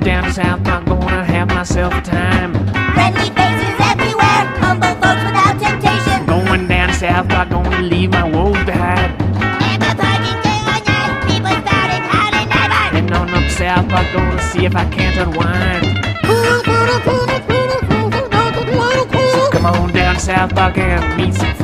down to South Park, gonna have myself a time. Friendly faces everywhere, humble folks without temptation. Going down to South Park, gonna leave my woes behind. And the parking people started howling neighbors. Heading on up to South Park, gonna see if I can't unwind. So come on down to South Park and meet some